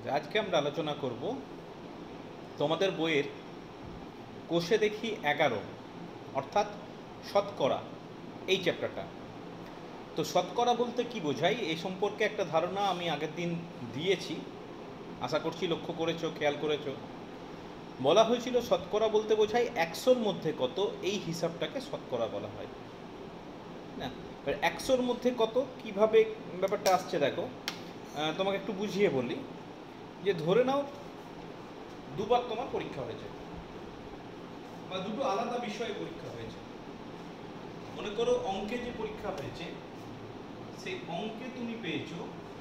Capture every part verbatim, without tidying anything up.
আজকে আমরা আলোচনা করব তোমাদের বইয়ের কোষে দেখি এগারো অর্থাৎ শতকরা এই চ্যাপ্টারটা। তো শতকরা বলতে কি বোঝায় এই সম্পর্কে একটা ধারণা আমি আগের দিন দিয়েছি, আশা করছি লক্ষ্য করেছো, খেয়াল করেছো। বলা হয়েছিল শতকরা বলতে বোঝায় একশোর মধ্যে কত, এই হিসাবটাকে শতকরা বলা হয় না। একশোর মধ্যে কত কিভাবে ব্যাপারটা আসছে দেখো, তোমাকে একটু বুঝিয়ে বলি। যে ধরে নাও দুবার তোমার পরীক্ষা হয়েছে বা দুটো আলাদা বিষয়ে পরীক্ষা হয়েছে। মনে করো অঙ্কে যে পরীক্ষা হয়েছে সেই অঙ্কে তুমি পেয়েছো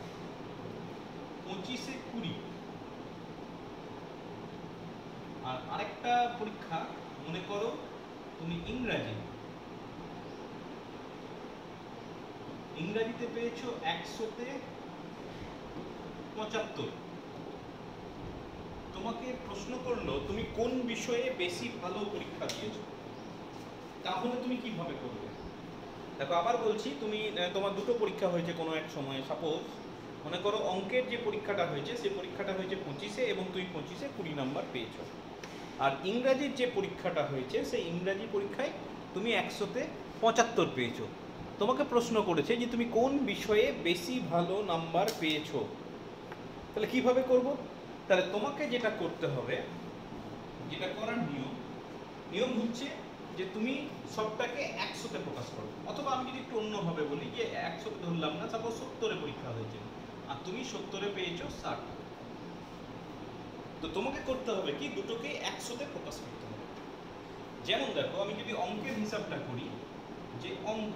পঁচিশে কুড়ি, আর আরেকটা পরীক্ষা মনে করো তুমি ইংরাজি ইংরাজিতে পেয়েছো একশোতে পঁচাত্তর। তোমাকে প্রশ্ন করলো তুমি কোন বিষয়ে বেশি ভালো পরীক্ষা দিয়েছো, তাহলে তুমি কিভাবে করবে? দেখো আবার বলছি, তুমি তোমার দুটো পরীক্ষা হয়েছে কোনো এক সময়ে। সাপোজ মনে করো অঙ্কের যে পরীক্ষাটা হয়েছে সেই পরীক্ষাটা হয়েছে পঁচিশে এবং তুমি পঁচিশে কুড়ি নাম্বার পেয়েছো। আর ইংরাজির যে পরীক্ষাটা হয়েছে সেই ইংরাজি পরীক্ষায় তুমি একশোতে পঁচাত্তর পেয়েছো। তোমাকে প্রশ্ন করেছে যে তুমি কোন বিষয়ে বেশি ভালো নাম্বার পেয়েছো, তাহলে কিভাবে করব? তাহলে তোমাকে যেটা করতে হবে, যেটা করার নিয়ম নিয়ম হচ্ছে যে তুমি সবটাকে একশোতে প্রকাশ করো। অথবা আমি যদি একটু অন্যভাবে বলি যে একশোতে ধরলাম না, সাপোজ সত্তরে পরীক্ষা হয়েছে আর তুমি সত্তরে পেয়েছো ষাট, তো তোমাকে করতে হবে কি দুটোকে একশোতে প্রকাশ করতে হবে। যেমন দেখো আমি যদি অঙ্কের হিসাবটা করি, যে অঙ্ক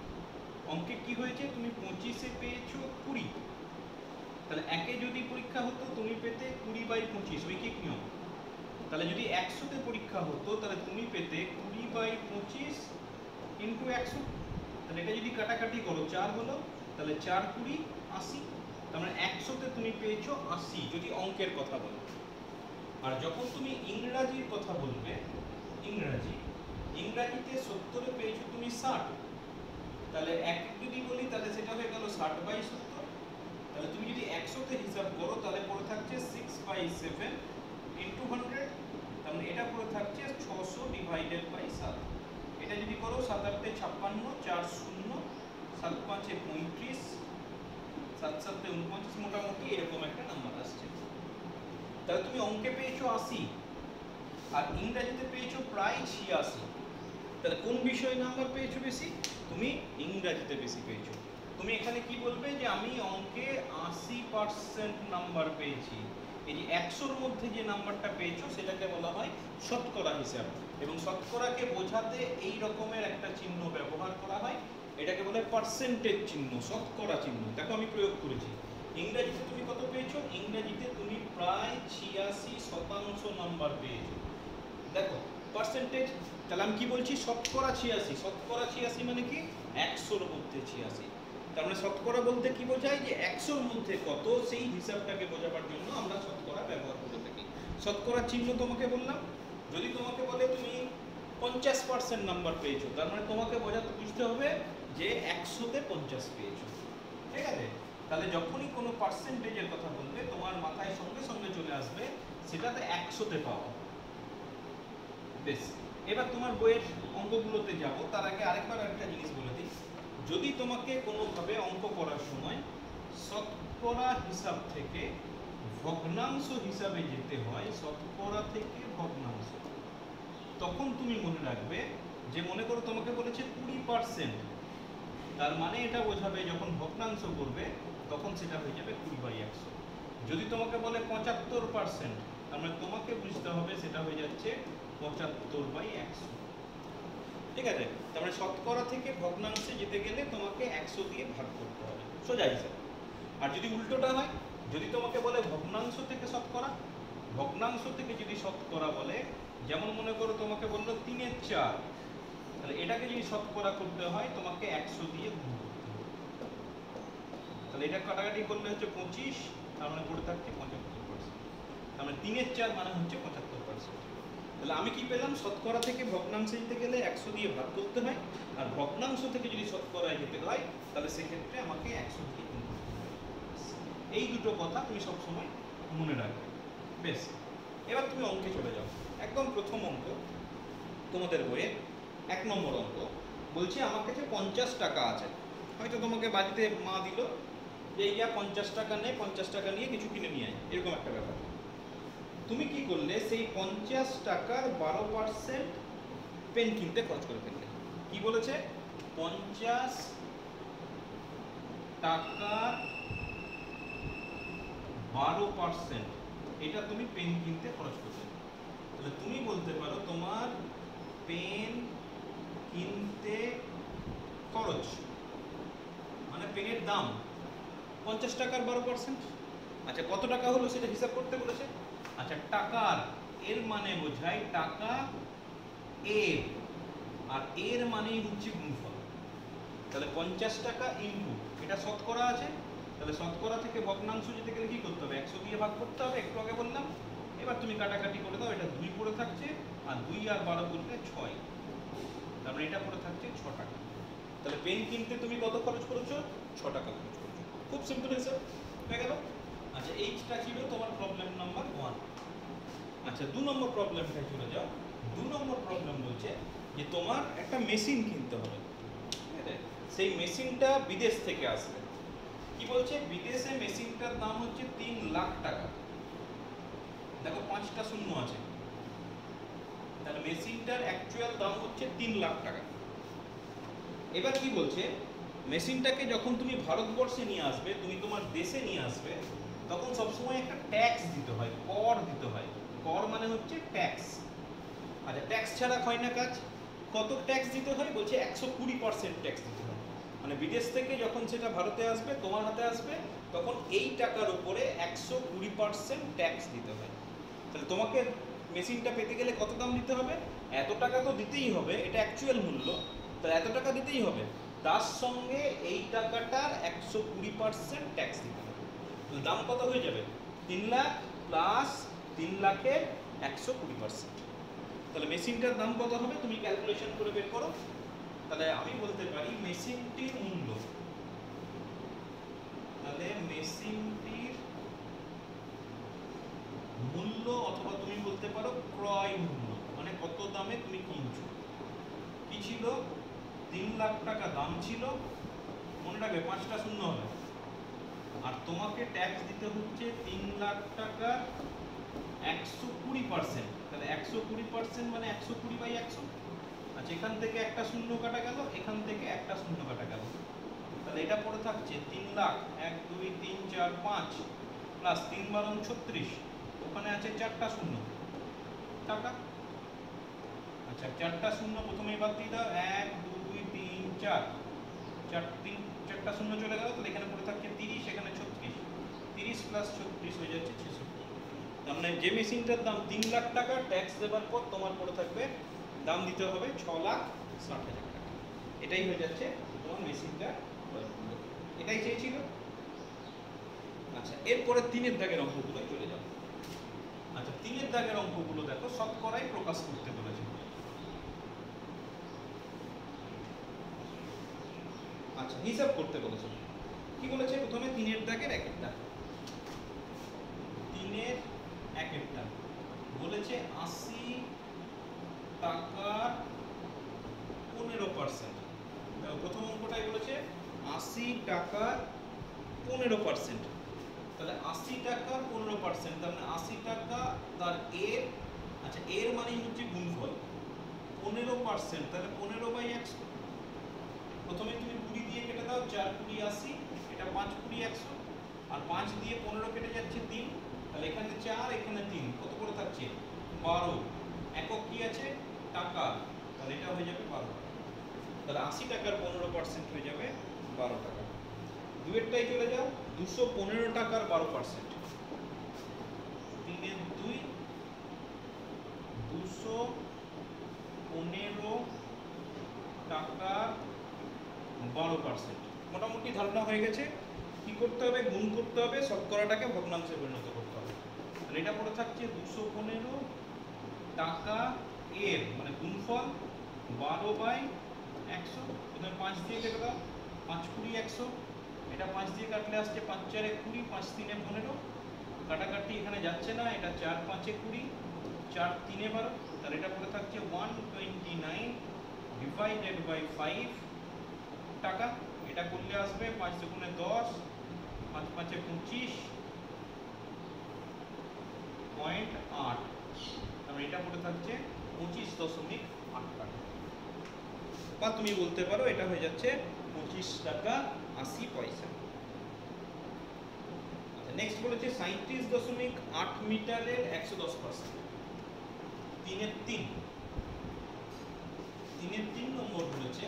অঙ্কে কি হয়েছে তুমি পঁচিশে পেয়েছো কুড়ি, তাহলে একে যদি পরীক্ষা হতো তুমি পেতে কুড়ি বাই পঁচিশ, ঐকিক নিয়ম। তাহলে যদি একশোতে পরীক্ষা হতো তাহলে তুমি পেতে কুড়ি বাই পঁচিশ ইন্টু একশো। তাহলে এটা যদি কাটাকাটি করো চার হলো, তাহলে চার কুড়ি আশি। তার মানে একশোতে তুমি পেয়েছো আশি যদি অঙ্কের কথা বলো। আর যখন তুমি ইংরাজির কথা বলবে, ইংরাজি ইংরাজিতে সত্তরে পেয়েছো তুমি ষাট, তাহলে এক যদি বলি তাহলে সেটা হয়ে গেল ষাট বাই সত্তর। তাহলে তুমি যদি একশোতে হিসাব করো তাহলে পড়ে থাকছে six by seven into hundred, তার মানে এটা পড়ে থাকছে ছশো ডিভাইডেড বাই সাত। এটা যদি করো সাত আটে ছাপ্পান্ন, চার শূন্য, সাত পাঁচে পঁয়ত্রিশ, সাত সাতে উনপঞ্চাশ, মোটামুটি এরকম একটা নাম্বার আসছে। তাহলে তুমি অঙ্কে পেয়েছো আশি আর ইংরাজিতে পেয়েছো প্রায় ছিয়াশি। তাহলে কোন বিষয়ে নাম্বার পেয়েছো বেশি? তুমি ইংরাজিতে বেশি পেয়েছো। তুমি এখানে কি বলবে যে আমি অঙ্কে আশি পার্সেন্ট নাম্বার পেয়েছি। এই যে একশোর মধ্যে যে নাম্বারটা পেয়েছো সেটাকে বলা হয় শতকরা হিসাব, এবং শতকরাকে বোঝাতে এই রকমের একটা চিহ্ন ব্যবহার করা হয়, এটাকে বলে পার্সেন্টেজ চিহ্ন, শতকরা চিহ্ন। দেখো আমি প্রয়োগ করেছি। ইংরাজিতে তুমি কত পেয়েছো? ইংরাজিতে তুমি প্রায় ছিয়াশি শতাংশ নাম্বার পেয়েছো। দেখো পার্সেন্টেজ, তাহলে আমি কি বলছি? শতকরা ছিয়াশি। শতকরা ছিয়াশি মানে কি? একশোর মধ্যে ছিয়াশি। তার মানে শতকরা বলতে কি বোঝায়? যে একশোর মধ্যে কত, সেই হিসাবটাকে বোঝাবার জন্য আমরা শতকরা ব্যবহার করে থাকি। শতকরা চিহ্ন তোমাকে বললাম। যদি তোমাকে বলে তুমি পঞ্চাশ পার্সেন্ট নাম্বার পেয়েছো, তার মানে তোমাকে বোঝাতে বুঝতে হবে যে একশোতে পঞ্চাশ পেয়েছো। ঠিক আছে? তাহলে যখনই কোনো পার্সেন্টেজের কথা বলবে তোমার মাথায় সঙ্গে সঙ্গে চলে আসবে সেটাতে একশোতে পাওয়া। বেশ, এবার তোমার বইয়ের অঙ্কগুলোতে যাব, তার আগে আরেকবার একটা জিনিস বলে দিই। যদি তোমাকে কোনোভাবে অঙ্ক করার সময় শতকরা হিসাব থেকে ভগ্নাংশ হিসাবে যেতে হয়, শতকরা থেকে ভগ্নাংশ, তখন তুমি মনে রাখবে যে মনে করো তোমাকে বলেছে কুড়ি পার্সেন্ট, তার মানে এটা বোঝাবে যখন ভগ্নাংশ করবে তখন সেটা হয়ে যাবে কুড়ি বাই একশো। যদি তোমাকে বলে পঁচাত্তর পার্সেন্ট, তার মানে তোমাকে বুঝতে হবে সেটা হয়ে যাচ্ছে পঁচাত্তর বাই একশো। ঠিক আছে? তার মানে শতকরা থেকে ভগ্নাংশে যেতে গেলে তোমাকে একশো দিয়ে ভাগ করতে হবে, সোজা হিসাব। আর যদি উল্টোটা হয়, যদি তোমাকে বলে ভগ্নাংশ থেকে শতকরা, ভগ্নাংশ থেকে যদি শতকরা বলে, যেমন মনে করো তোমাকে বললো তিনের চার, তাহলে এটাকে যদি শতকরা করতে হয় তোমাকে একশো দিয়ে গুণ করতে হবে। তাহলে এটা কাটাকাটি করলে হচ্ছে পঁচিশ, তার মানে পড়ে থাকছে পঁচাত্তর পার্সেন্ট। তার মানে তিনের চার মানে হচ্ছে পঁচাত্তর পার্সেন্ট। তাহলে আমি কি পেলাম? শতকরা থেকে ভগ্নাংশে যেতে গেলে একশো দিয়ে ভাগ করতে হয়, আর ভগ্নাংশ থেকে যদি শতকরায় যেতে হয় তাহলে সেক্ষেত্রে আমাকে একশো দিয়ে গুণ করতে হয়। এই দুটো কথা তুমি সবসময় মনে রাখবে। বেশ, এবার তুমি অঙ্কে চলে যাও। একদম প্রথম অঙ্ক তোমাদের বইয়ে এক নম্বর অঙ্ক বলছে আমার কাছে পঞ্চাশ টাকা আছে। হয়তো তোমাকে বাড়িতে মা দিল যে ইয়া পঞ্চাশ টাকা নে, পঞ্চাশ টাকা নিয়ে কিছু কিনে নিয়ে আয়, এরকম একটা ব্যাপার। তুমি কি করলে সেই পঞ্চাশ টাকার বারো পার্সেন্ট পেন কিনতে খরচ করে ফেললে। কি বলেছে? পঞ্চাশ টাকার বারো পার্সেন্ট এটা তুমি পেন কিনতে খরচ করবে। তাহলে তুমি বলতে পারো তোমার পেন কিনতে খরচ মানে পেনের দাম পঞ্চাশ টাকার বারো পার্সেন্ট। আচ্ছা, কত টাকা হলো সেটা হিসাব করতে বলেছে। আচ্ছা, টাকার এর মানে বোঝায় টাকা এর, আর এর মানেই হচ্ছে গুণফল। তাহলে পঞ্চাশ টাকা ইনটু এটা শতকরা আছে, তাহলে শতকরা থেকে ভগ্নাংশ যেতে গেলে কি করতে হবে? একশো দিয়ে ভাগ করতে হবে, একটু আগে বললাম। এবার তুমি কাটাকাটি করে দাও, এটা দুই পড়ে থাকছে, আর দুই আর বারো করলে ছয়, তারপরে এটা পড়ে থাকছে ছ টাকা। তাহলে পেন কিনতে তুমি কত খরচ করেছো? ছ টাকা খরচ করেছো। খুব সিম্পল হিসাব হয়ে গেল। আচ্ছা, এইটা ছিল তোমার প্রবলেম নাম্বার ওয়ান। আচ্ছা, দু নম্বর প্রবলেমটা চলে যাও। দু নম্বর প্রবলেম বলছে যে তোমার একটা মেশিন কিনতে হবে, সেই মেশিনটা বিদেশ থেকে আসবে। কি বলছে? বিদেশে মেশিনটার দাম হচ্ছে তিন লাখ টাকা। দেখো পাঁচটা শূন্য আছে, তাহলে মেশিনটার অ্যাকচুয়াল দাম হচ্ছে তিন লাখ টাকা। এবার কি বলছে? মেশিনটাকে যখন তুমি ভারতবর্ষে নিয়ে আসবে, তুমি তোমার দেশে নিয়ে আসবে, তখন সবসময় একটা ট্যাক্স দিতে হয়, কর দিতে হয়। কর মানে হচ্ছে ট্যাক্স। আচ্ছা, ট্যাক্স ছাড়া হয় না কাজ। কত ট্যাক্স দিতে হয়? বলছে একশো কুড়ি পার্সেন্ট ট্যাক্স দিতে হয়। মানে বিদেশ থেকে যখন সেটা ভারতে আসবে, তোমার হাতে আসবে, তখন এই টাকার উপরে একশো কুড়ি পার্সেন্ট ট্যাক্স দিতে হয়। তাহলে তোমাকে মেশিনটা পেতে গেলে কত দাম দিতে হবে? এত টাকা তো দিতেই হবে, এটা অ্যাকচুয়াল মূল্য, তাহলে এত টাকা দিতেই হবে। তার সঙ্গে এই টাকাটার একশো কুড়ি পার্সেন্ট ট্যাক্স দিতে হবে। তাহলে দাম কত হয়ে যাবে? তিন লাখ প্লাস তিন লাখের একশো কুড়ি পার্সেন্ট। তাহলে মেশিনটার দাম কত হবে? তুমি ক্যালকুলেশন করে বের করো। তাহলে আমি বলতে পারি মেশিনটির মূল্য, তাহলে মেশিনটির মূল্য অথবা তুমি বলতে পারো ক্রয় মূল্য, মানে কত দামে তুমি কিনছো। কি ছিল? তিন লাখ টাকা দাম ছিল, মনে রাখবে পাঁচটা শূন্য হবে, আর তোমাকে ট্যাক্স দিতে হচ্ছে তিন লাখ টাকা একশো কুড়ি পার্সেন্ট। তাহলে একশো কুড়ি পার্সেন্ট মানে একশো কুড়ি বাই একশো। আচ্ছা, এখান থেকে একটা শূন্য কাটা গেল, এখান থেকে একটা শূন্য কাটা গেল, তাহলে এটা পড়ে থাকছে তিন লাখ, এক দুই তিন চার পাঁচ প্লাস তিন বারো ছত্রিশ, ওখানে আছে চারটা শূন্য টাকা। আচ্ছা, চারটা শূন্য প্রথমেই বাদ দিয়ে দাও, এক দুই তিন চার, চার তিন চারটা শূন্য চলে গেল, তাহলে এখানে পড়ে থাকছে তিরিশ, এখানে ছত্রিশ, তিরিশ প্লাস ছত্রিশ হয়ে যাচ্ছে ছেষট্টি। তার মানে যে মেশিনটার দাম তিন লাখ টাকা, ট্যাক্স দেওয়ার পর তোমার পড়ে থাকবে দাম দিতে হবে ছ লাখ ষাট হাজার টাকা। এটাই হয়ে যাচ্ছে তোমার মেশিনটা, এটাই চেয়েছিল। আচ্ছা, এরপরে তিনের দাগের অঙ্কগুলো চলে যাও। আচ্ছা, তিনের দাগের অঙ্কগুলো দেখো শতকরাই প্রকাশ করতে বলেছে। আচ্ছা, হিসাব করতে বলেছে। কি বলেছে? প্রথমে তিনের দাগের এক একটা, তিনের এক একটা বলেছে আশি টাকার পনেরো পার্সেন্ট। প্রথম অঙ্কটাই বলেছে আশি টাকার পনেরো পার্সেন্ট। তাহলে আশি টাকার পনেরো পার্সেন্ট, তার মানে আশি টাকা তার এর, আচ্ছা এর মানেই হচ্ছে গুণফল, পনেরো পার্সেন্ট, তাহলে পনেরো বাই একশো। প্রথমে তুমি কুড়ি দিয়ে কেটে দাও, চার কুড়ি আশি, এটা পাঁচ কুড়ি একশো, আর পাঁচ দিয়ে পনেরো কেটে যাচ্ছে তিন, তাহলে এখানে চার এখানে তিন, কত করে থাকছে? বারো। একক কি আছে? টাকা, তাহলে এটা হয়ে যাবে বারো টাকা। তাহলে আশি টাকার পনেরো পার্সেন্ট হয়ে যাবে বারো টাকা। দুয়েরটাই চলে যাও, দুশো পনেরো টাকার বারো পার্সেন্ট, তিনের দুই, দুশো পনেরো টাকার বারো পার্সেন্ট। মোটামুটি ধারণা হয়ে গেছে। কি করতে হবে? গুণ করতে হবে, শতকরাটাকে ভগ্নাংশে পরিণত করতে হবে। তাহলে এটা পড়ে থাকছে দুশো পনেরো টাকা এর, মানে গুণফল বারো বাই একশো। প্রথমে পাঁচ দিয়ে কেটে দাও, পাঁচ কুড়ি একশো, এটা পাঁচ দিয়ে কাটলে আসছে পাঁচ চারে কুড়ি, পাঁচ তিনে পনেরো, কাটাকাটি এখানে যাচ্ছে না, এটা চার পাঁচে কুড়ি, চার তিনে বারো, তাহলে এটা পড়ে থাকছে one twenty nine divided by five টাকা। এটা করলে আসবে পাঁচ দুগুণে দশ, পাঁচ পাঁচে পঁচিশ পয়েন্ট আট, তাহলে এটা পড়ে থাকছে পঁচিশ দশমিক আট টাকা। বা তুমি বলতে পারো এটা হয়ে যাচ্ছে পঁচিশ টাকা আশি পয়সা। আচ্ছা, নেক্সট বলেছে সাঁইত্রিশ দশমিক আট মিটারের একশো দশ পার্সেন্ট। তিনের তিন তিনের তিন নম্বর বলেছে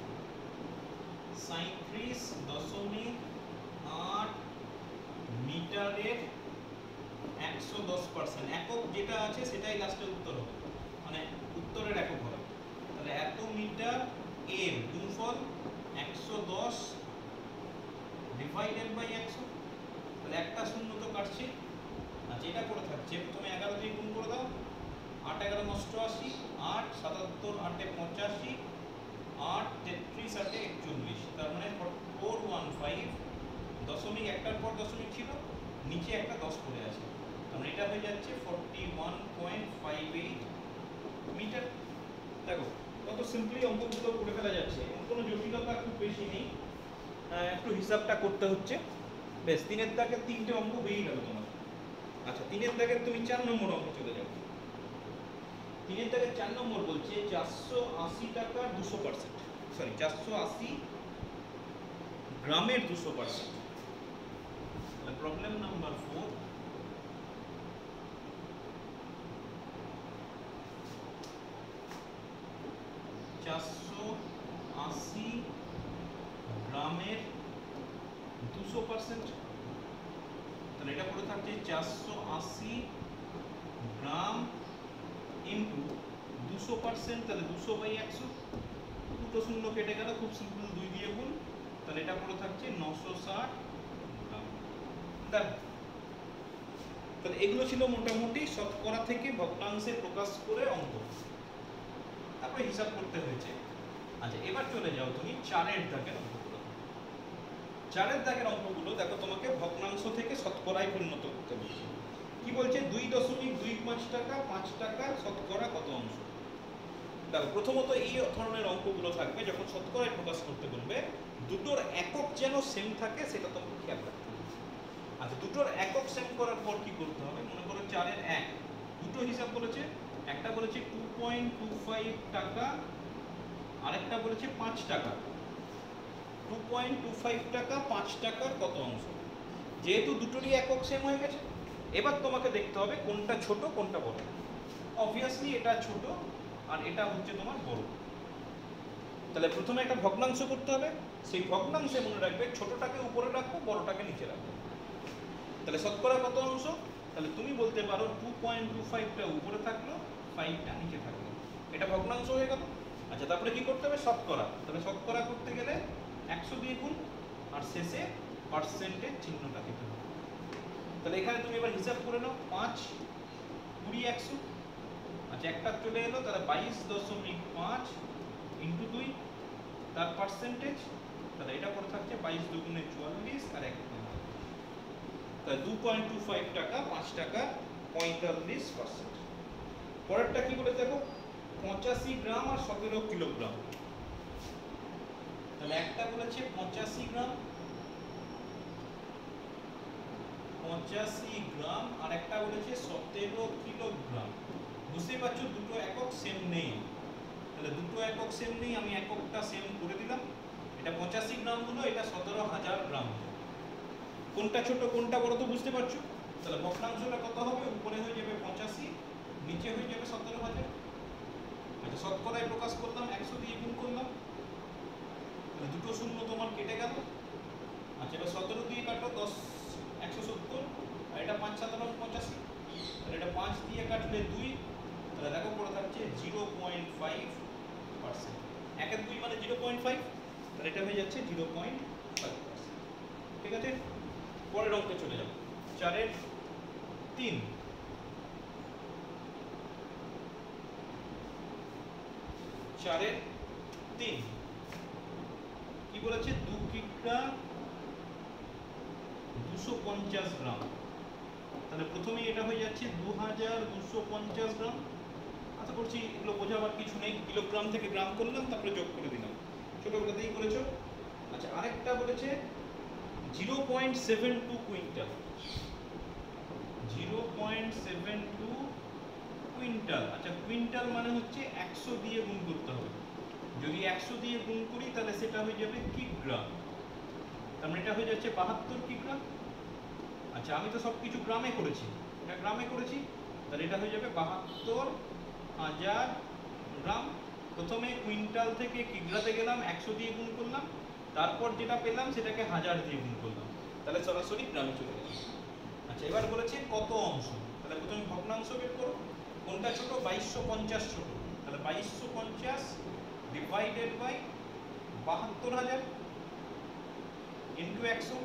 সাঁইত্রিশ দশমিক আট মিটারের একশো দশ পার্সেন্ট। একক যেটা আছে সেটাই লাস্টে উত্তর হবে, মানে উত্তরের একক হবে। তাহলে এত মিটার এর গুণফল একশো দশ ডিভাইডেড বাই একশো, তাহলে একটা শূন্য তো কাটছে। আচ্ছা, এটা করে থাকছে প্রথমে এগারো দিয়ে গুণ করে দাও, আট এগারো অষ্টআশি, আট সাতাত্তর আটে পঁচাশি, আট তেত্রিশ আটে একচল্লিশ, তার মানে ফোর ওয়ান ফাইভ দশমিক, একটার পর দশমিক ছিল, নিচে একটা দশ পড়ে আছে, তাহলে এটা হয়ে যাচ্ছে forty one point five eight metre. দেখো কত সিম্পলি অঙ্কগুলো করে ফেলা যাচ্ছে, কোনো জটিলতা খুব বেশি নেই, একটু হিসাবটা করতে হচ্ছে। বেশ, তিনের দাগের তিনটে অঙ্ক বেরিয়ে গেল তোমার। আচ্ছা, তিনের দাগের তুমি চার নম্বর অঙ্ক চলে যাও। তিনের দাগের চার নম্বর বলছে চারশো আশি টাকার দুশো পার্সেন্ট, সরি চারশো আশি গ্রামের দুশো পার্সেন্ট। প্রবলেম নাম্বার ফোর, চারশো আশি গ্রামের দুশো পার্সেন্ট, তাহলে এটা পড়ে থাকছে চারশো আশি গ্রাম ইন্টু দুশো পার্সেন্ট, তাহলে দুশো বাই একশো, দুটো শূন্য কেটে গেল, খুব সিম্পল, দুই দিয়ে গুণ, তাহলে এটা পড়ে থাকছে নশো ষাট গ্রাম। তাহলে এগুলো ছিল মোটামুটি শতকরা থেকে ভগ্নাংশে প্রকাশ করে অঙ্ক, তারপরে হিসাব করতে হয়েছে। আচ্ছা, এবার চলে যাও তুমি চারের দাগের অঙ্কগুলো। চারের দাগের অঙ্কগুলো দেখো তোমাকে ভগ্নাংশ থেকে শতকরায় পরিণত করতে বলছে। কি বলছে, দুই দশমিক দুই পাঁচ টাকা, পাঁচ টাকার শতকরা কত অংশ। দেখো প্রথমত এই ধরনের অঙ্কগুলো থাকবে যখন শতকরায় প্রকাশ করতে বলবে, দুটোর একক যেন সেম থাকে সেটা তোমাকে খেয়াল রাখতে হবে। আচ্ছা, দুটোর একক সেম করার পর কি করতে হবে, মনে করো চারের এক, দুটো হিসাব করেছে, একটা বলেছে টু পয়েন্ট টু ফাইভ টাকা, আরেকটা বলেছে পাঁচ টাকা। টু পয়েন্ট টু ফাইভ টাকা, পাঁচ টাকার কত অংশ। যেহেতু দুটোরই একক সেম হয়ে গেছে, এবার তোমাকে দেখতে হবে কোনটা ছোট কোনটা বড়। অবভিয়াসলি এটা ছোট আর এটা হচ্ছে তোমার বড়। তাহলে প্রথমে একটা ভগ্নাংশ করতে হবে, সেই ভগ্নাংশে মনে রাখবে ছোটটাকে উপরে রাখবো, বড়টাকে নিচে রাখবো। তাহলে শতকরা কত অংশ, তাহলে তুমি বলতে পারো টু পয়েন্ট টু ফাইভটা উপরে থাকলো, ফাইভটা নিচে থাকলো, এটা ভগ্নাংশ হয়ে গেল। আচ্ছা, তারপরে কি করতে হবে, শতকরা। তাহলে শতকরা করতে গেলে একশো দিয়ে গুণ আর শেষে পার্সেন্টের চিহ্নটা দিতে হবে। তাহলে এখানে তুমি এবার হিসাব করে নাও, পাঁচ কুড়ি একশো। আচ্ছা, একটা চলে এলো, তাহলে বাইশ দশমিক পাঁচ ইন্টু দুই, তার পার্সেন্টেজ, তাহলে এটা করে থাকছে বাইশ দুগুণে চুয়াল্লিশ আর এক, তাহলে দু পয়েন্ট টু ফাইভ টাকা, পাঁচ টাকা পঁয়তাল্লিশ পার্সেন্ট। পরেরটা কি বলে দেখো, পঁচাশি গ্রাম আর সতেরো কিলোগ্রাম। তাহলে একটা বলেছে পঁচাশি গ্রাম, পঁচাশি গ্রাম আর একটা বলেছে সতেরো কিলোগ্রাম। বুঝতেই পারছো দুটো একক সেম নেই, তাহলে দুটো একক সেম নেই, আমি এককটা সেম করে দিলাম। এটা পঁচাশি গ্রাম হলো, এটা সতেরো হাজার গ্রাম হলো। কোনটা ছোট কোনটা বড় তো বুঝতে পারছো। তাহলে ভগ্নাংশটা কত হবে, উপরে হয়ে যাবে পঁচাশি, নিচে হয়ে যাবে সতেরো হাজার। আচ্ছা, শতকরায় প্রকাশ করলাম, একশো দিয়ে গুণ করলাম, তাহলে দুটো শূন্য তোমার কেটে গেল। আচ্ছা, এবার সতেরো দিয়ে কাটো, দশ একশো সত্তর, আর এটা পাঁচ সাধারণ পঁচাশি, তাহলে এটা পাঁচ দিয়ে কাটলে দুই, তাহলে দেখো পড়ে থাকছে জিরো পয়েন্ট ফাইভ পার্সেন্ট। একের দুই মানে জিরো পয়েন্ট ফাইভ, তাহলে এটা হয়ে যাচ্ছে জিরো পয়েন্ট ফাইভ পার্সেন্ট। ঠিক আছে, পরের অঙ্কে চলে যাবো। চারের তিন, চারের তিন কি বলেছে, দু কিগ্রা দুশো পঞ্চাশ গ্রাম। তাহলে তাহলে প্রথমেই এটা হয়ে যাচ্ছে দু হাজার দুশো পঞ্চাশ গ্রাম। আশা করছি এগুলো বোঝাবার কিছু নেই, কিলোগ্রাম থেকে গ্রাম করলাম তারপরে যোগ করে দিলাম, ছোটোবেলাতেই করেছো। আচ্ছা, আরেকটা বলেছে zero point seven two quintal, zero point seven two quintal. আচ্ছা, কুইন্টাল মানে হচ্ছে একশো দিয়ে গুণ করতে হবে, যদি একশো দিয়ে গুণ করি তাহলে সেটা হয়ে যাবে কিগ্রাম, তার মানে এটা হয়ে যাচ্ছে বাহাত্তর কিগ্রাম। আচ্ছা, আমি তো সব কিছু গ্রামে করেছি, এটা গ্রামে করেছি, তাহলে এটা হয়ে যাবে বাহাত্তর হাজার গ্রাম। প্রথমে কুইন্টাল থেকে কিগ্রাতে গেলাম, একশো দিয়ে গুণ করলাম, তারপর যেটা পেলাম সেটাকে হাজার দিয়ে গুণ করলাম, তাহলে সরাসরি গ্রামে চলে গেলাম। আচ্ছা, এবার বলেছে কত অংশ, তাহলে প্রথমে ভগ্নাংশ বের করো, কোনটা ছোট, বাইশশো পঞ্চাশ ছোট, তাহলে বাইশশো পঞ্চাশ ডিভাইডেড বাই বাহাত্তর হাজার ইন্টু একশো।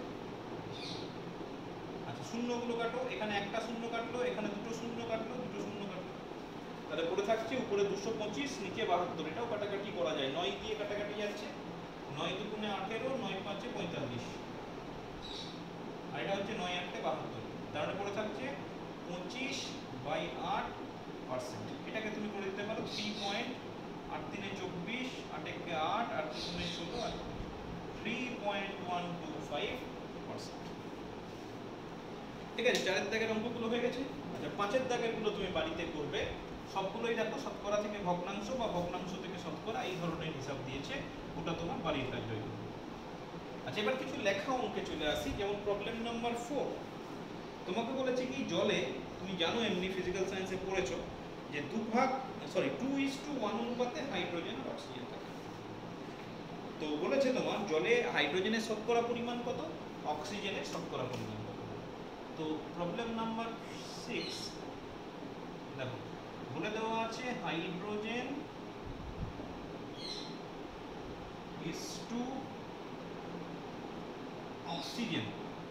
আচ্ছা, শূন্যগুলো কাটো, এখানে একটা শূন্য কাটলো, এখানে দুটো শূন্য কাটলো, দুটো শূন্য কাটলো, তাহলে পড়ে থাকছে উপরে দুশো পঁচিশ, নিচে বাহাত্তর। এটাও কাটাকাটি করা যায়, নয় দিয়ে কাটাকাটি যাচ্ছে, নয় দুগুণে আঠেরো, নয় পাঁচে পঁয়তাল্লিশ, আর এটা হচ্ছে নয় আটে বাহাত্তর, তাহলে পড়ে থাকছে পঁচিশ বাই আট পার্সেন্ট। এটাকে তুমি করে দিতে পারো থ্রি পয়েন্ট, আট তিনে চব্বিশ, আট একে আট, আট দুগুণে ষোলো, আর three point one two five percent. ঠিক আছে, চারের দাগের অঙ্কগুলো হয়ে গেছে। আচ্ছা, পাঁচের দাগের গুলো তুমি বাড়িতে করবে, সবগুলোই দেখো শতকরা থেকে ভগ্নাংশ বা ভগ্নাংশ থেকে শতকরা, এই ধরনের হিসাব দিয়েছে, ওটা তোমার বাড়ির কাজ হয়ে যাবে। আচ্ছা, এবার কিছু লেখা অঙ্কে চলে আসি, যেমন প্রবলেম নাম্বার ফোর। তোমাকে বলেছে কি, জলে, তুমি জানো এমনি ফিজিক্যাল সায়েন্সে পড়েছো যে দুভাগ sorry two is to one অনুপাতে হাইড্রোজেন আর অক্সিজেন থাকে। তো বলেছে তোমার জলে হাইড্রোজেনের শতকরা পরিমাণ কত, অক্সিজেনের শতকরা পরিমাণ কত। তো প্রবলেম নাম্বার সিক্স দেখো, বলে দেওয়া আছে hydrogen is to oxygen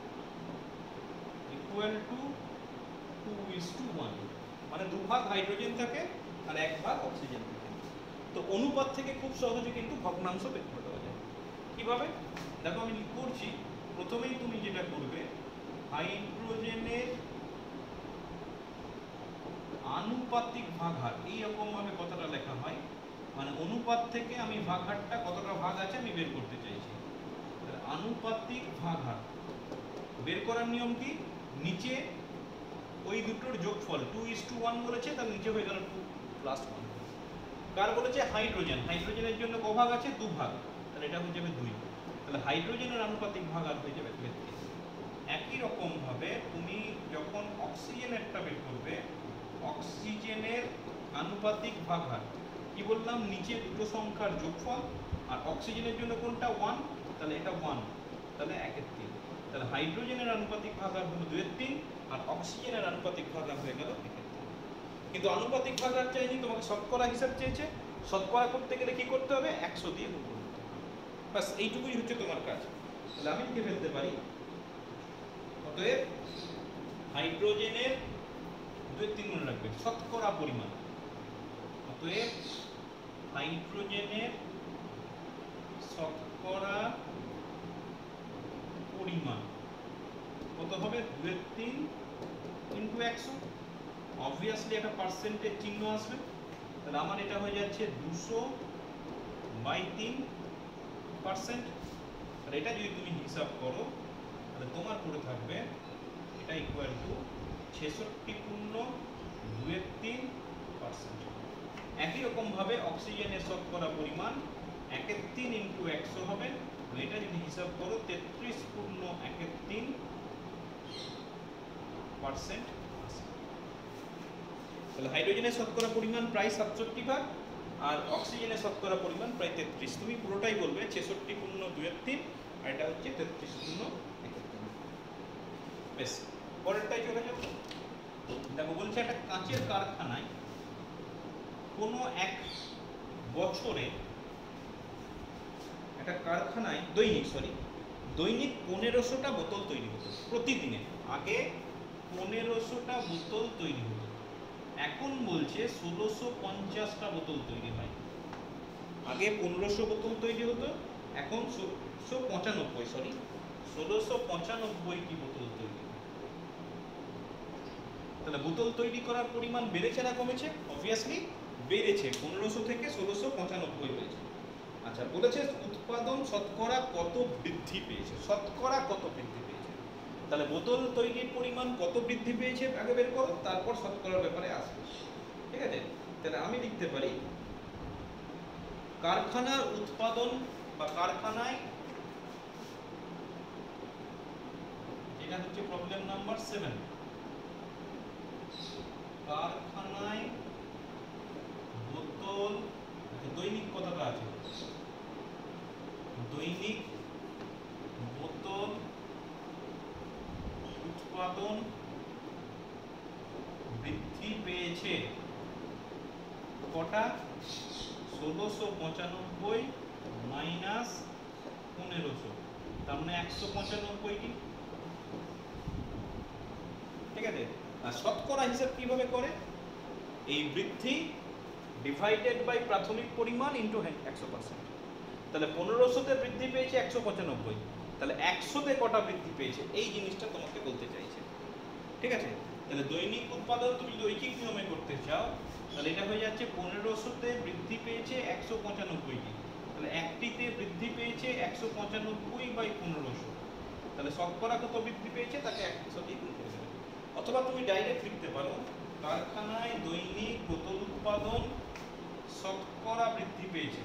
equal to two is to one, মানে দুভাগ হাইড্রোজেন থাকে আর এক ভাগ অক্সিজেন থাকে। তো অনুপাত থেকে খুব সহজে কিন্তু ভগ্নাংশ বের করে দেওয়া যায়। কিভাবে দেখো, আমি করছি, প্রথমেই তুমি যেটা করবে, হাইড্রোজেনের আনুপাতিক ভাগহার, এইরকম ভাবে কথাটা লেখা হয়, মানে অনুপাত থেকে আমি ভাগহারটা কতটা ভাগ আছে আমি বের করতে চাইছি। আনুপাতিক ভাগহার বের করার নিয়ম কি, নিচে ওই দুটোর যোগফল টু ইস টু ওয়ান বলেছে, তার নিচে হয়ে গেল টু প্লাস ওয়ান। কার বলেছে, হাইড্রোজেন, হাইড্রোজেনের জন্য ক ভাগ আছে, দু ভাগ, তাহলে এটা হয়ে যাবে দুই, তাহলে হাইড্রোজেনের আনুপাতিক ভাগহার হয়ে যাবে তেত্রিশ। একই রকম ভাবে তুমি যখন অক্সিজেনেরটা বের করবে, অক্সিজেনের আনুপাতিক ভাগহার কি বললাম, নিচে দুটো সংখ্যার যোগফল, আর অক্সিজেনের জন্য কোনটা, ওয়ান, তাহলে এটা ওয়ান, তাহলে একের তিন, তাহলে হাইড্রোজেনের আনুপাতিক ভাগহার হলো দুইয়ের তিন, আর অক্সিজেনের আনুপাতিক ভাগহার হয়ে গেল একের তিন। কিন্তু আনুপাতিক ভাগহার চাইনি, তোমাকে শতকরা হিসাব চেয়েছে, শতকরা করতে গেলে কি করতে হবে, একশো দিয়ে গুণ করতে হবে, বাস এইটুকুই হচ্ছে তোমার কাজ। তাহলে আমি লিখে ফেলতে পারি, অতএব হাইড্রোজেনের দুই তিন মনে রাখবে শতকরা পরিমাণ, অতএব হাইড্রোজেনের শতকরা পরিমাণ কত হবে, দুই তিন ইন্টু একশো, অবভিয়াসলি একটা পার্সেন্টেজ চিহ্ন আসবে, তাহলে আমার এটা হয়ে যাচ্ছে দুশো বাই তিন পার্সেন্ট। আর এটা যদি তুমি হিসাব করো তাহলে তোমার পড়ে থাকবে এটা ইকুয়াল টু ছেষট্টি পূর্ণ দুয়ের তিন পার্সেন্ট। একই রকম ভাবে অক্সিজেনের শতকরা পরিমাণ একের তিন ইন্টু একশো হবে, এটা যদি হিসাব করো তেত্রিশ পূর্ণ একের তিন পার্সেন্ট। তাহলে হাইড্রোজেনের শতকরা পরিমাণ প্রায় সাতষট্টি ভাগ, আর অক্সিজেনের শতকরা পরিমাণ প্রায় তেত্রিশ। তুমি পুরোটাই বলবে ছেষট্টি পূর্ণ দুয়ের তিন, আর এটা হচ্ছে তেত্রিশ পূর্ণ একের তিন। বেশ, পরেরটাই চলে যাবো। দেখো বলছে একটা কাঁচের কারখানায় কোনো এক বছরে, একটা কারখানায় দৈনিক সরি দৈনিক পনেরোশোটা বোতল তৈরি হতো প্রতিদিনে। আগে পনেরোশোটা বোতল তৈরি হতো, এখন বলছে ষোলোশো পঞ্চাশটা বোতল তৈরি হয়। আগে পনেরোশো বোতল তৈরি হতো, এখন ষোলোশো পঁচানব্বই সরি ষোলোশো পঁচানব্বইটি বোতল তৈরি হয়। তাহলে বোতল তৈরি করার পরিমাণ বেড়েছে না কমেছে? অবভিয়াসলি বেড়েছে, পনেরোশো থেকে ষোলোশো পঁচানব্বই হয়েছে। আচ্ছা, বলেছে উৎপাদন শতকরা কত বৃদ্ধি পেয়েছে, শতকরা কত বৃদ্ধি পেয়েছে। তাহলে বোতল তৈরির পরিমাণ কত বৃদ্ধি পেয়েছে আগে বের করো, তারপর শতকরার ব্যাপারে আসবে। ঠিক আছে, তাহলে আমি লিখতে পারি কারখানার উৎপাদন বা কারখানায়, এটা হচ্ছে প্রবলেম নাম্বার সেভেন, কারখানায় বোতল, দৈনিক কথাটা আছে, দৈনিক বোতল উৎপাদন বৃদ্ধি পেয়েছে কটা? ষোলোশো পঁচানব্বই মাইনাস পনেরোশো, তার মানে একশো পঁচানব্বইটি। ঠিক আছে, আর শতকরা হিসাব কিভাবে করে? এই বৃদ্ধি ডিভাইডেড বাই প্রাথমিক পরিমাণ ইন্টু একশো পার্সেন্ট। তাহলে পনেরোশোতে বৃদ্ধি পেয়েছে একশো পঁচানব্বই, তাহলে একশোতে কটা বৃদ্ধি পেয়েছে, এই জিনিসটা তোমাকে বলতে চাইছে। ঠিক আছে, তাহলে দৈনিক উৎপাদন তুমি লৈখিক নিয়মে করতে চাও, তাহলে এটা হয়ে যাচ্ছে পনেরোশোতে বৃদ্ধি পেয়েছে একশো পঁচানব্বইটি, তাহলে একটিতে বৃদ্ধি পেয়েছে একশো পঁচানব্বই বাই পনেরোশো, তাহলে শতকরা কত বৃদ্ধি পেয়েছে তাকে একশো দিয়ে গুণ করে দেবে। অথবা তুমি ডাইরেক্ট লিখতে পারো কারখানায় দৈনিক বোতল উৎপাদন শতকরা বৃদ্ধি পেয়েছে,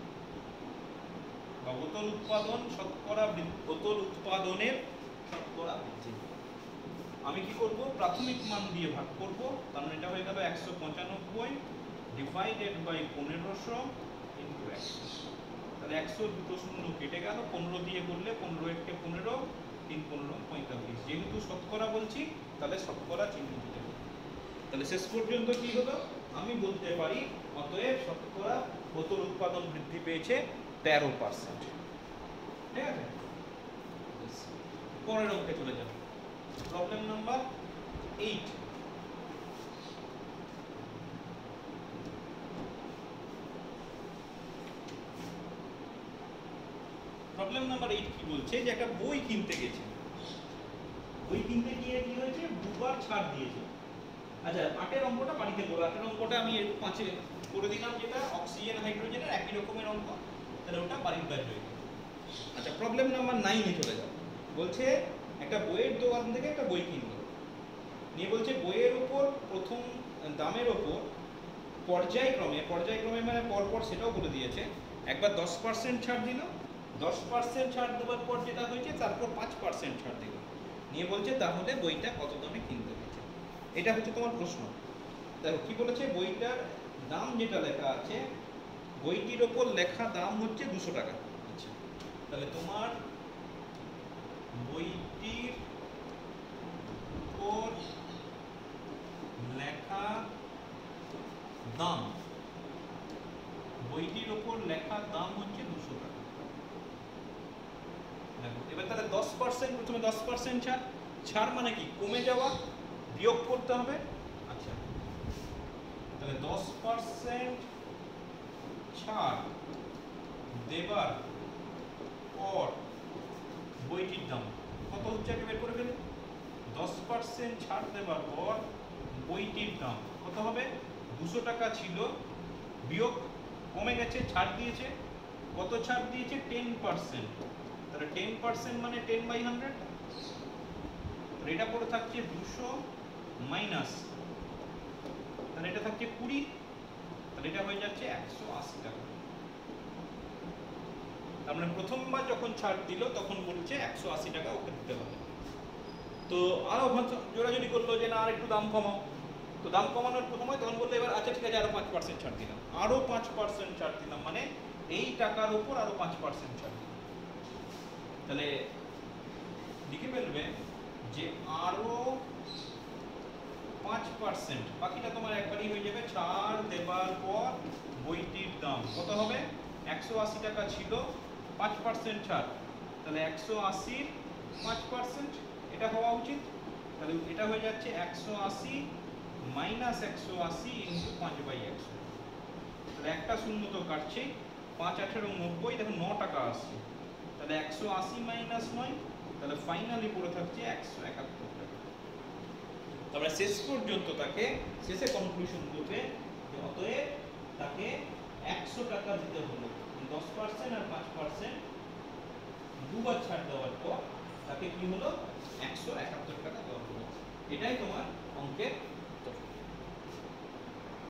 বা বোতল উৎপাদন শতকরা, বোতল উৎপাদনের শতকরা বৃদ্ধি। আমি কি করব? প্রাথমিক মান দিয়ে ভাগ করব, তার মানে এটা হয়ে গেল একশো পঁচানব্বই ডিভাইডেড বাই পনেরোশো ইন্টু একশো। তাহলে একশো দুটো শূন্য কেটে গেল, পনেরো দিয়ে করলে পনেরো একটা পনেরো, তিন পনেরো পঁয়তাল্লিশ। যেহেতু শতকরা বলছি তাহলে শতকরা চিহ্ন দিতে হবে। তাহলে শেষ পর্যন্ত কি হলো? আমি বলতে পারি অতএব শতকরা বোতল উৎপাদন বৃদ্ধি পেয়েছে তেরো পার্সেন্ট। ঠিক আছে, পরের অঙ্কে চলে যাবে। Problem number eight. Problem number eight কি বলছে? যে একটা বই কিনতে গেছে, বই কিনতে গিয়ে কি হয়েছে? দুবার ছাড় দিয়েছে। আচ্ছা, আটের অঙ্কটা বাড়িতে করো, আটের অঙ্কটা আমি একটু পাঁচে করে দিলাম, যেটা অক্সিজেন হাইড্রোজেনের একই রকমের অঙ্ক, তাহলে ওটা বাড়ির কাজ হয়ে গেল। আচ্ছা, প্রবলেম নাম্বার নাইনে চলে যাও। বলছে একটা বইয়ের দোকান থেকে একটা বই কিনলো, নিয়ে বলছে বইয়ের উপর প্রথম দামের ওপর পর্যায়ক্রমে, পর্যায়ক্রমে মানে পরপর সেটাও বলে দিয়েছে, একবার দশ পার্সেন্ট ছাড় দিল, দশ পার্সেন্ট ছাড় দেওয়ার পর যেটা হয়েছে তারপর পাঁচ পার্সেন্ট ছাড় দিল, নিয়ে বলছে তাহলে বইটা কত দামে কিনতে হয়েছে। এটা হচ্ছে তোমার প্রশ্ন। দেখো কি বলেছে, বইটার দাম যেটা লেখা আছে, বইটির ওপর লেখা দাম হচ্ছে দুশো টাকা। আচ্ছা, তাহলে তোমার বইটির উপর লেখা দাম, বইটির ওপর লেখা দাম হচ্ছে দুশো টাকা। দেখো এবার তাহলে দশ পার্সেন্ট, প্রথমে দশ পার্সেন্ট ছাড়, ছাড় মানে কি? কমে যাওয়া, বিয়োগ করতে হবে। আচ্ছা, তাহলে দশ পার্সেন্ট ছাড় দেবার পর বইটির দাম কত হচ্ছে আগে বের করে ফেলে। দশ পার্সেন্ট ছাড় দেবার পর বইটির দাম কত হবে? দুশো টাকা ছিল, বিয়োগ কমে গেছে, ছাড় দিয়েছে, কত ছাড় দিয়েছে? Ten percent. তাহলে টেন পার্সেন্ট মানে টেন বাই হান্ড্রেড, এটা পড়ে থাকছে দুশো মাইনাস, তাহলে এটা থাকছে কুড়ি, তাহলে এটা হয়ে যাচ্ছে একশো আশি টাকা। তার মানে প্রথমবার যখন ছাড় দিল তখন বলছে একশো আশি টাকা ওকে দিতে হবে। তো আরো জোরাজুরি করলো যে না আর একটু দাম কমাও, তো দাম কমানোর সময় তখন বললো এবার আচ্ছা ঠিক আছে আরো পাঁচ পার্সেন্ট ছাড় দিলাম, আরো পাঁচ পার্সেন্ট ছাড় দিলাম, মানে এই টাকার উপর আরো পাঁচ পার্সেন্ট ছাড় দিলাম। তাহলে লিখে ফেলবে যে আরো পাঁচ পার্সেন্ট, বাকিটা তোমার একবারই হয়ে যাবে। ছাড় দেবার পর বইটির দাম কত হবে? একশো আশি টাকা ছিল, পাঁচ পার্সেন্ট ছাড়, তাহলে একশো আশির পাঁচ পার্সেন্ট এটা হওয়া উচিত। তাহলে এটা হয়ে যাচ্ছে একশো আশি মাইনাস একশো আশি ইন্টু পাঁচ বাই একশো। তাহলে একটা শূন্য তো কাটছে, পাঁচ আঠেরো নব্বই, দেখো ন টাকা আসছে, তাহলে একশো আশি মাইনাস নয়, তাহলে ফাইনালি পড়ে থাকছে একশো একাত্তর টাকা। তারপরে শেষ পর্যন্ত তাকে শেষে কনক্লুশন করবে যে অতএব তাকে একশো টাকা দিতে হলো, দশ পার্সেন্ট আর পাঁচ পার্সেন্ট দুবার ছাড় দেওয়ার পর তাকে কি হলো একশো একাত্তর টাকা দেওয়া হলো। এটাই তোমার অঙ্কের